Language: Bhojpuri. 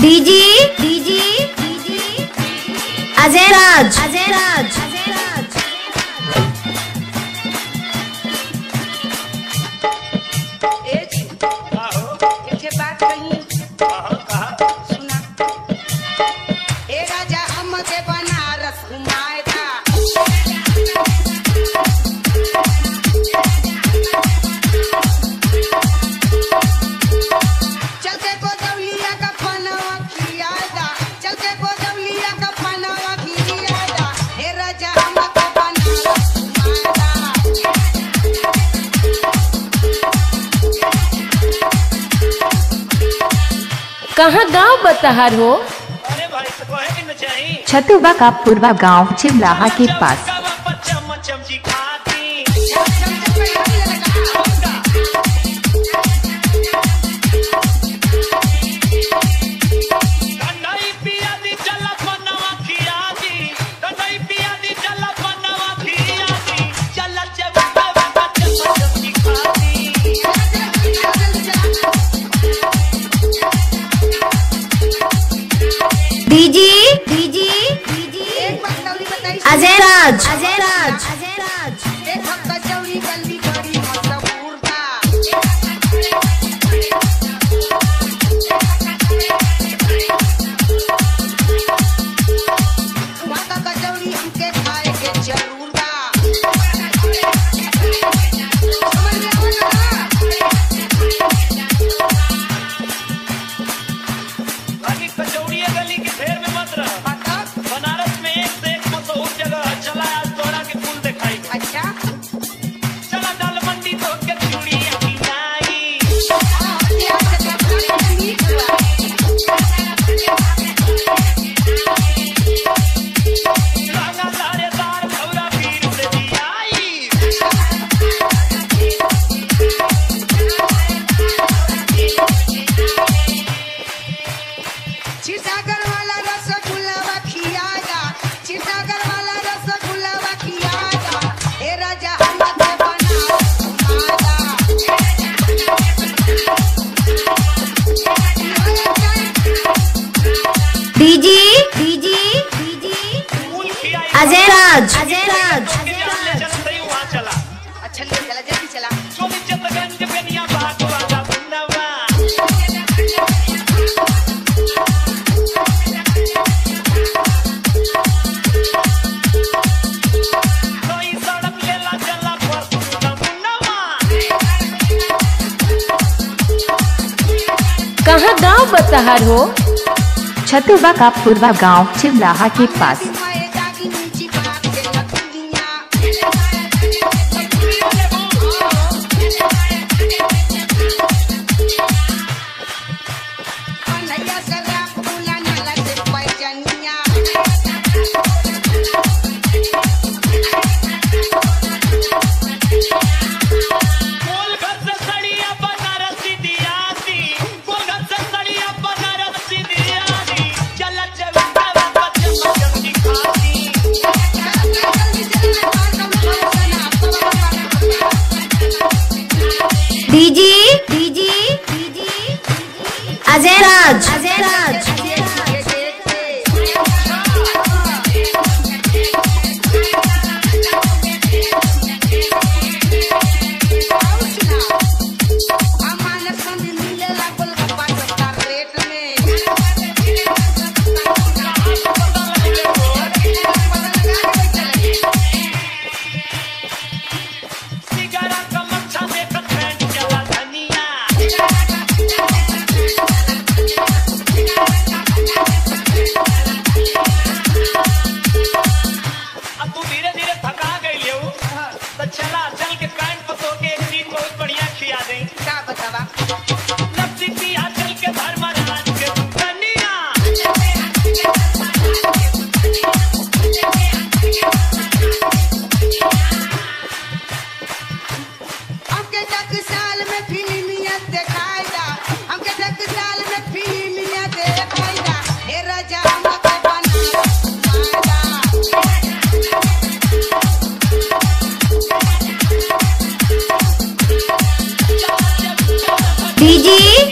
डीजी डीजी अजय राज अजय राज बात कही सुना। ए राजा हमके बनारस घुमाएगा, चलते गोदौलिया का फनवा खियाएगा, चलते गोदौलिया का फनवा खियाएगा। ए राजा हमके बनारस घुमाएगा। कहाँ गाँव बतहर हो? अरे भाई तो कहे कि न चाहिए छतुबा का पूर्वा गांव चिमलाहा के पास। डीजी डीजी अजय राज अजय राज देखो कचौड़ी गली बड़ी मशहूर बा। वहाँ का कचौड़ी हमके खाए के जरूर बा। समझ में आवत बा? बाकी कचौड़िया गली के ढेर में मत रह। बनारस में एक से एक मशहूर जगह है। चला आज तोरा के पुल दिखाई। अच्छा चला दाल मंडी तो के चूड़िया पिनाई। रंगा लारेदार खौरा पीर से दियाई। क्षीरसागर वाला रसगुल्ला खियाएगा, क्षीरसागर वाला रसगुल्ला खियाएगा। ए राजा हमके बनारस घुमाएगा। डीजी डीजी पुल खियाई। अजय राज अजय राज के जाने चल सही वहाँ चला। अच्छा ले चला, जल्दी चला। चोली चतगंज बेनिया बाग वाला बुन्नवा। कोई सड़क लेला चला पर बुन्नवा। कहाँ गाँव बतहर हो? छतुबा का पूर्वा गांव चिमलाहा के पास। माए जागी नीची बात के लखनिया। कन्हैया से राख बुला नाला से पैजनिया। गोलघर से सड़िया बनारसी दियाती। गोलघर से सड़िया बनारसी दियाती। चला चला बच्चा की खाती। डीजी डीजी अजय राज अजय राज सिगारा का मच्छा देखत बैंड चला धनिया। अब तू धीरे धीरे थका गई हो तो चला चल के कान पतो के एक चीज बहुत बढ़िया खिया दे। क्या बतावा? लपसी पिया चल के धर्मराज के कन्या। हमके टकसाल में फिल्मियत दिखाएगा, हमके टकसाल में फिल्मियत दिखाएगा। हे राजा हमके बनारस घुमाएगा। डीजी